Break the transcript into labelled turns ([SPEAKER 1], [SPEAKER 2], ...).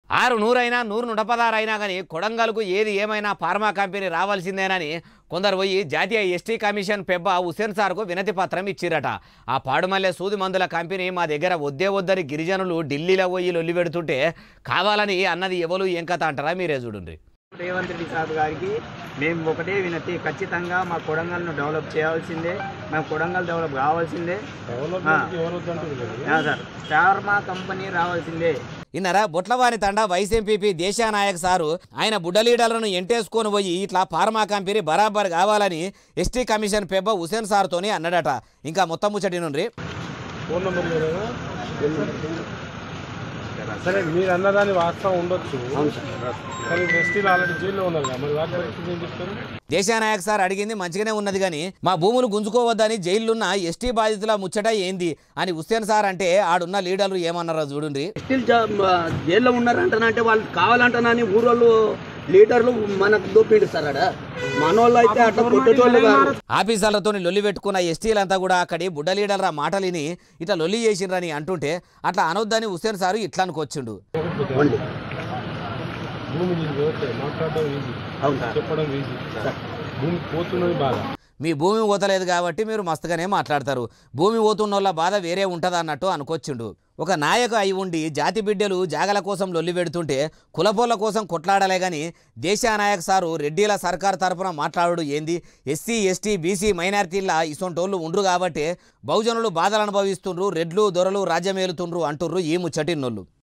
[SPEAKER 1] ఆరు నూరైనా 116 అయినా కానీ కొడంగల్కు ఏది ఏమైనా ఫార్మా కంపెనీ రావాల్సిందేనని కొందరు పోయి జాతీయ ఎస్టీ కమిషన్ పెబ్బ హుసేన్ సార్కు వినతి పత్రం ఇచ్చిరట. ఆ పాడుమల్లె సూది మందుల కంపెనీ మా దగ్గర వద్దని గిరిజనులు ఢిల్లీలో పోయి లొల్లి పెడుతుంటే కావాలని అన్నది ఎవరు ఏం కథ అంటారా మీరే చూడండి.
[SPEAKER 2] రేవంత్ రెడ్డి సార్ గారికి మేము ఒకటే వినతి, ఖచ్చితంగా మా కొడంగల్ను డెవలప్ చేయాల్సిందే, మేము కొడంగల్ డెవలప్ కావాల్సిందే సార్, ఫార్మా కంపెనీ రావాల్సిందే.
[SPEAKER 1] ఇన్నరా బొట్లవారి తండ వైస్ ఎంపీపీ దేశానాయక్ సారు ఆయన బుడ్డ లీడర్లను ఎంటేసుకొని పోయి ఇట్లా ఫార్మా కంపెనీ బరాబర్ కావాలని ఎస్టీ కమిషన్ పెబ్బ హుసేన్ సార్తోని అన్నాడట. ఇంకా మొత్తం ముచ్చటి నుండి
[SPEAKER 3] సరే మీరు అన్నదాన్ని వాస్తవం ఉండొచ్చు, కానీ ఎస్టీలు ఆల్రెడీ జైల్లో ఉన్నారు కదా, మరి వాటి పరిస్థితి ఏం చెప్తారు?
[SPEAKER 1] దేశానాయక్ సార్ అడిగింది మంచిగానే ఉన్నది కానీ మా భూములు గుంజుకోవద్దని జైలున్న ఎస్టీ బాధితుల ముచ్చట ఏంది అని హుస్సేన్ సార్ అంటే ఆడున్న లీడర్లు ఏమన్నారో చూడండి.
[SPEAKER 4] ఎస్టీలు జైల్లో ఉన్నారంటే వాళ్ళు కావాలంటానని ఊరోళ్ళు లీడర్లు మనకు దోపిడిస్తారా? మనోళ్ళు అయితే అట్లా కొట్టేటోళ్ళు కాదు.
[SPEAKER 1] ఆఫీసర్లతో లొల్లి పెట్టుకున్న ఎస్టీలంతా కూడా అక్కడి బుడ్డ లీడర్ల మాటలిని ఇట్లా లొల్లి చేసిండ్రని అంటుంటే అట్లా అనొద్దని హుస్సేన్ సారు ఇట్లా అనుకొచ్చిండు.
[SPEAKER 3] భూమి మాట్లాడడం ఈజీ, చెప్పడం ఈజీ, భూమి పోతున్నది బాధ.
[SPEAKER 1] మీ భూమి పోతలేదు కాబట్టి మీరు మస్తుగానే మాట్లాడతారు, భూమి పోతున్న వాళ్ళ బాధ వేరే ఉంటుంది అన్నట్టు అనుకొచ్చిండు. ఒక నాయకు అయి ఉండి జాతి బిడ్డలు జాగల కోసం లొల్లి పెడుతుంటే కులపోళ్ళ కోసం కొట్లాడలే కానీ దేశానాయక్ సారు రెడ్డిల సర్కార్ తరఫున మాట్లాడు ఏంది? ఎస్సీ ఎస్టీ బీసీ మైనారిటీల ఇసొంటోళ్ళు ఉండ్రు కాబట్టి బహుజనులు బాధలు అనుభవిస్తుండ్రు, రెడ్లు దొరలు రాజ్యమేలుతుండ్రు అంటుర్రు ఈ ముచ్చటిన్నోళ్ళు.